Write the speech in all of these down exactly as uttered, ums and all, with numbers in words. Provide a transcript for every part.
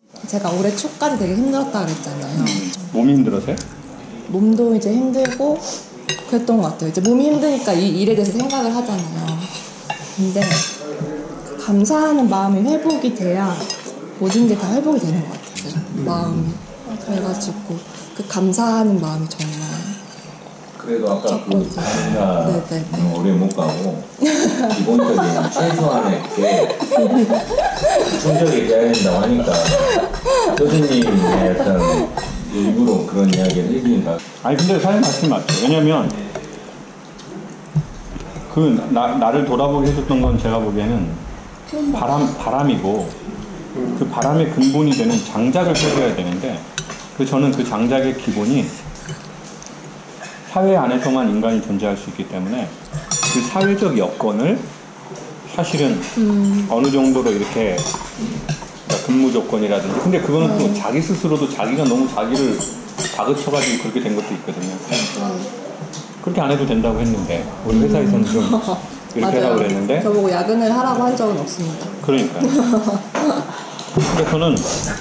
제가 올해 초까지 되게 힘들었다 그랬잖아요. 몸이 힘들어서요? 몸도 이제 힘들고 그랬던 것 같아요. 이제 몸이 힘드니까 이 일에 대해서 생각을 하잖아요. 근데 감사하는 마음이 회복이 돼야 모든 게 다 회복이 되는 것 같아요. 마음이. 그래가지고 그 감사하는 마음이 정말. 그래도 아까 그 자기가 오래 못 가고 기본적인 최소한의 게 충족이 돼야 된다고 하니까 교수님의 어떤 일부러 그런 이야기를 해주니까. 아니 근데 사실 말씀이 맞죠. 왜냐면 그 나, 나를 돌아보게 해줬던 건 제가 보기에는 바람, 바람이고 그 바람의 근본이 되는 장작을 펴줘야 되는데 그 저는 그 장작의 기본이 사회 안에서만 인간이 존재할 수 있기 때문에 그 사회적 여건을 사실은 음. 어느 정도로 이렇게 그러니까 근무 조건이라든지 근데 그거는 또 자기 스스로도 자기가 너무 자기를 다그쳐가지고 그렇게 된 것도 있거든요. 음. 그렇게 안 해도 된다고 했는데 우리 회사에서는 좀 이렇게 하라고 그랬는데 저보고 야근을 하라고 한 적은 없습니다. 그러니까요. 근데 저는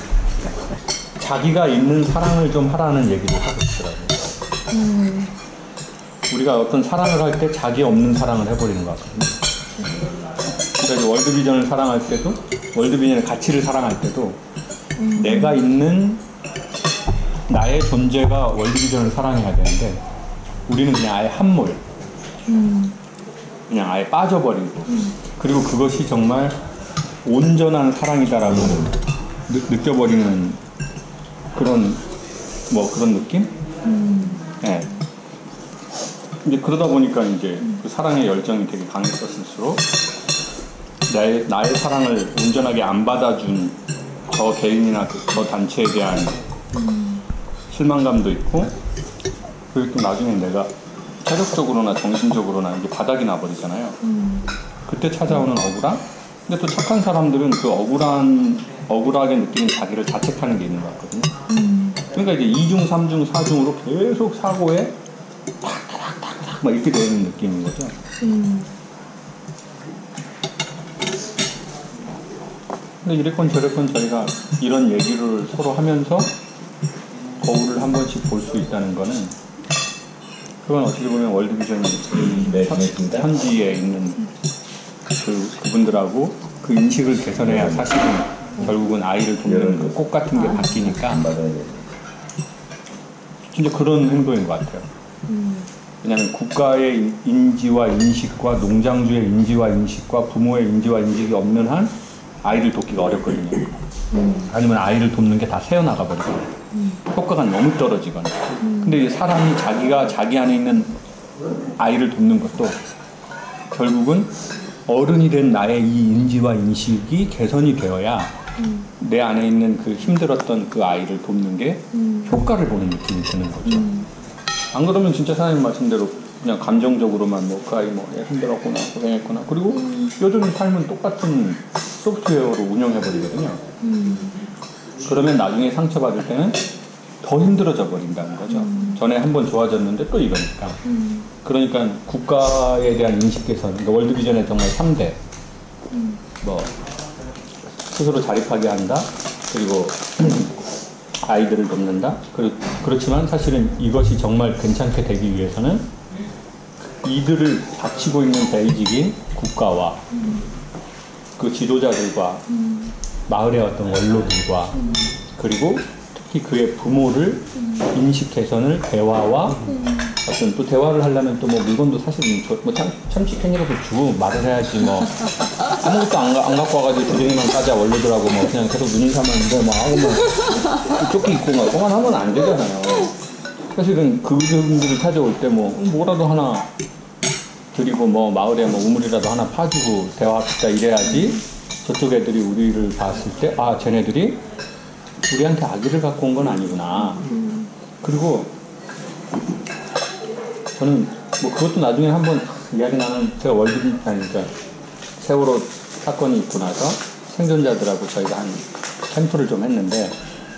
자기가 있는 사랑을 좀 하라는 얘기를 하고 싶더라고요. 음. 우리가 어떤 사랑을 할 때 자기 없는 사랑을 해버리는 것 같거든요. 그러니까 월드비전을 사랑할 때도 월드비전의 가치를 사랑할 때도 음. 내가 있는 나의 존재가 월드비전을 사랑해야 되는데 우리는 그냥 아예 함몰 음. 그냥 아예 빠져버리고 음. 그리고 그것이 정말 온전한 사랑이다라고 느, 느껴버리는 그런 뭐 그런 느낌? 음. 네. 이제 그러다 보니까 이제 음. 그 사랑의 열정이 되게 강했었을수록 나의, 나의 사랑을 온전하게 안 받아준 저 개인이나 그, 저 단체에 대한 음. 실망감도 있고 그리고 또 나중에 내가 체력적으로나 정신적으로나 이게 바닥이 나버리잖아요. 음. 그때 찾아오는 억울함? 근데 또 착한 사람들은 그 억울한, 억울하게 느끼는 자기를 자책하는 게 있는 것 같거든요. 음. 그러니까 이제 이중, 삼중, 사중으로 계속 사고에 탁탁탁탁 막 이렇게 되는 느낌인 거죠. 음. 근데 이랬건 저랬건 저희가 이런 얘기를 서로 하면서 거울을 한 번씩 볼 수 있다는 거는 그건 어떻게 보면 월드비전이 네, 현지에 있는 그, 그분들하고 그 인식을 개선해야 사실은 결국은 아이를 돕는 그 꽃 같은 게 바뀌니까 진짜 그런 행동인 것 같아요. 왜냐하면 국가의 인지와 인식과 농장주의 인지와 인식과 부모의 인지와 인식이 없는 한 아이를 돕기가 어렵거든요. 음. 아니면 아이를 돕는 게 다 새어나가 버리거나 음. 효과가 너무 떨어지거나 음. 근데 이 사람이 자기가 자기 안에 있는 아이를 돕는 것도 결국은 어른이 된 나의 이 인지와 인식이 개선이 되어야 음. 내 안에 있는 그 힘들었던 그 아이를 돕는 게 음. 효과를 보는 느낌이 드는 거죠. 음. 안 그러면 진짜 사장님 말씀대로 그냥 감정적으로만 뭐 그 아이 뭐 힘들었구나 고생했구나 그리고 음. 여전히 삶은 똑같은 소프트웨어로 운영해버리거든요. 음. 그러면 나중에 상처받을 때는 더 힘들어져 버린다는 거죠. 음. 전에 한번 좋아졌는데 또 이러니까. 음. 그러니까 국가에 대한 인식 개선, 그러니까 월드비전의 정말 삼 대. 음. 뭐 스스로 자립하게 한다. 그리고 아이들을 돕는다. 그렇, 그렇지만 사실은 이것이 정말 괜찮게 되기 위해서는 이들을 바치고 있는 베이직인 국가와 음. 그 지도자들과 음. 마을의 어떤 원로들과 음. 그리고 특히 그의 부모를 음. 인식 개선을 대화와 음. 어떤 또 대화를 하려면 또 뭐 물건도 사실 뭐 참, 참치캔이라도 주고 말을 해야지 뭐 아무것도 안, 안 갖고 와가지고 주둥이만 까자 원로들하고 뭐 그냥 계속 눈이 감았는데 뭐 하고 뭐 조끼 입고 막 그만 하면 안 되잖아요. 사실은 그분들을 찾아올 때 뭐 뭐라도 하나 드리고 뭐 마을에 뭐 우물이라도 하나 파주고 대화합시다 이래야지 저쪽 애들이 우리를 봤을 때 아 쟤네들이 우리한테 아기를 갖고 온 건 아니구나. 음. 그리고 저는 뭐 그것도 나중에 한번 이야기 나는 제가 월드 아니 그러니까 세월호 사건이 있고 나서 생존자들하고 저희가 한 캠프를 좀 했는데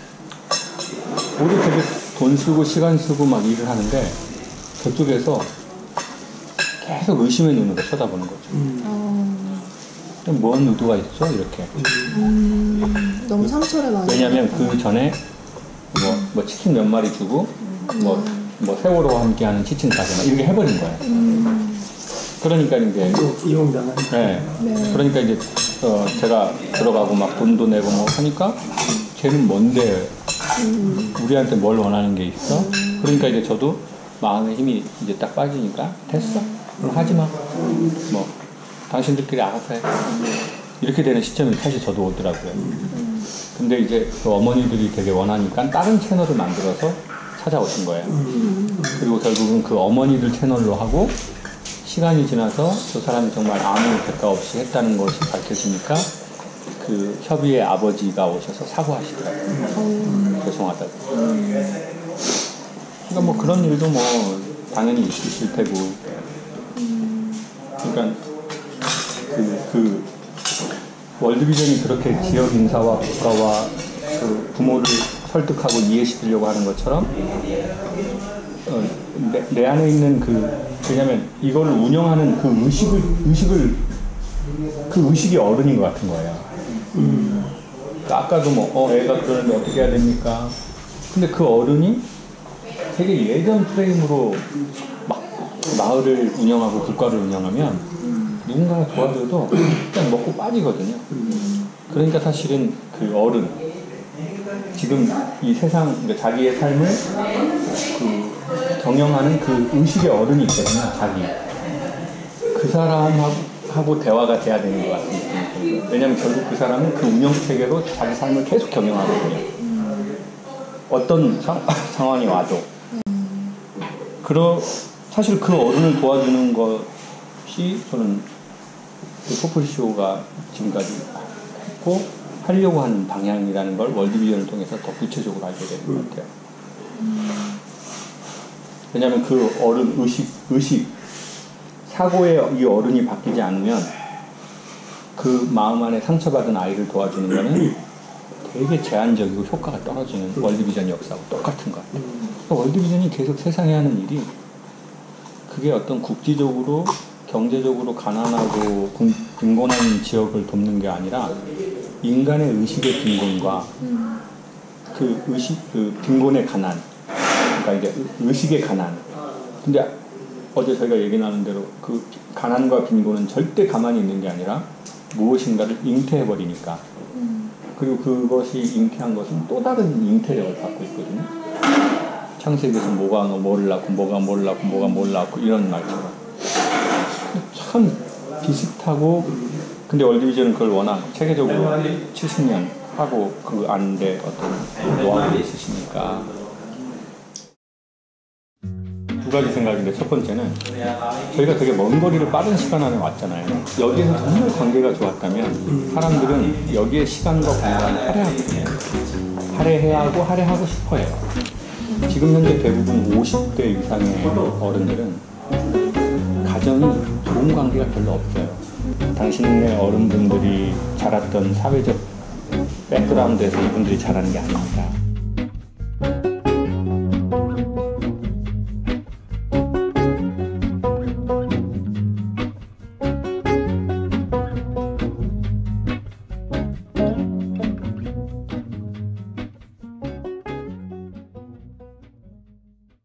우리 되게 돈 쓰고 시간 쓰고 막 일을 하는데 저쪽에서 계속 의심의 눈으로 쳐다보는 거죠. 음. 뭔 의도가 있어? 이렇게. 음, 너무 상처를 많이. 왜냐면 그 전에 뭐, 뭐 치킨 몇 마리 주고 뭐, 뭐 세월호와 함께하는 치킨 가게 막 이렇게 해버린 거예요. 음. 그러니까 이제 이용당한. 네. 네. 그러니까 이제 어, 제가 들어가고 막 돈도 내고 뭐 하니까 쟤는 뭔데 음. 우리한테 뭘 원하는 게 있어? 그러니까 이제 저도 마음의 힘이 이제 딱 빠지니까 됐어. 그럼 하지 마. 뭐 당신들끼리 알아서 해. 이렇게 되는 시점이 사실 저도 오더라고요. 근데 이제 그 어머니들이 되게 원하니까 다른 채널을 만들어서 찾아오신 거예요. 그리고 결국은 그 어머니들 채널로 하고 시간이 지나서 저 사람이 정말 아무 대가 없이 했다는 것이 밝혀지니까 그 협의의 아버지가 오셔서 사과하시더라고요. 죄송하다고. 그러니까 뭐 그런 일도 뭐 당연히 있으실 테고. 그러니까 그, 그 월드비전이 그렇게 지역 인사와 국가와 그 부모를 설득하고 이해시키려고 하는 것처럼 어, 내, 내 안에 있는 그 왜냐면 이거를 운영하는 그 의식을 의식을 그 의식이 어른인 것 같은 거예요. 음. 그러니까 아까도 뭐 어, 애가 그러는데 어떻게 해야 됩니까? 근데 그 어른이 되게 예전 프레임으로 막 마을을 운영하고 국가를 운영하면 누군가가 도와줘도 그냥 먹고 빠지거든요. 그러니까 사실은 그 어른 지금 이 세상 그러니까 자기의 삶을 그 경영하는 그 의식의 어른이 있거든요. 자기 그 사람하고 하고 대화가 돼야 되는 것 같은 느낌이 들어요. 왜냐하면 결국 그 사람은 그 운영 체계로 자기 삶을 계속 경영하거든요. 어떤 상, 상황이 와도 그러 사실 그 어른을 도와주는 것이 저는 그 포플쇼가 지금까지 했고 하려고 하는 방향이라는 걸 월드비전을 통해서 더 구체적으로 알게 되는 것 같아요. 왜냐하면 그 어른 의식, 의식, 사고의 이 어른이 바뀌지 않으면 그 마음 안에 상처받은 아이를 도와주는 거는 되게 제한적이고 효과가 떨어지는 월드비전 역사하고 똑같은 것 같아요. 그러니까 월드비전이 계속 세상에 하는 일이 그게 어떤 국지적으로 경제적으로 가난하고 빈곤한 지역을 돕는 게 아니라 인간의 의식의 빈곤과 그 의식, 그 빈곤의 가난, 그러니까 이제 의식의 가난. 근데 어제 저희가 얘기 나눈 대로 그 가난과 빈곤은 절대 가만히 있는 게 아니라 무엇인가를 잉태해버리니까. 그리고 그것이 잉태한 것은 또 다른 잉태력을 갖고 있거든요. 창세기에서 뭐가 뭐를 낳고 뭐가 뭐를 낳고 뭐가 뭐를 낳고 이런 말처럼. 참 비슷하고 근데 월드비전은 그걸 워낙 체계적으로 칠십 년 하고 그 안에 어떤 노하우가 있으시니까 두 가지 생각인데 첫 번째는 저희가 되게 먼 거리를 빠른 시간 안에 왔잖아요. 여기에서 정말 관계가 좋았다면 사람들은 여기에 시간과 공간을 할애하거든요. 할애해야 하고 할애하고 싶어해요. 지금 현재 대부분 오십 대 이상의 어른들은 가정이 좋은 관계가 별로 없어요. 당신네 어른분들이 자랐던 사회적 백그라운드에서 이분들이 자라는 게 아닙니다.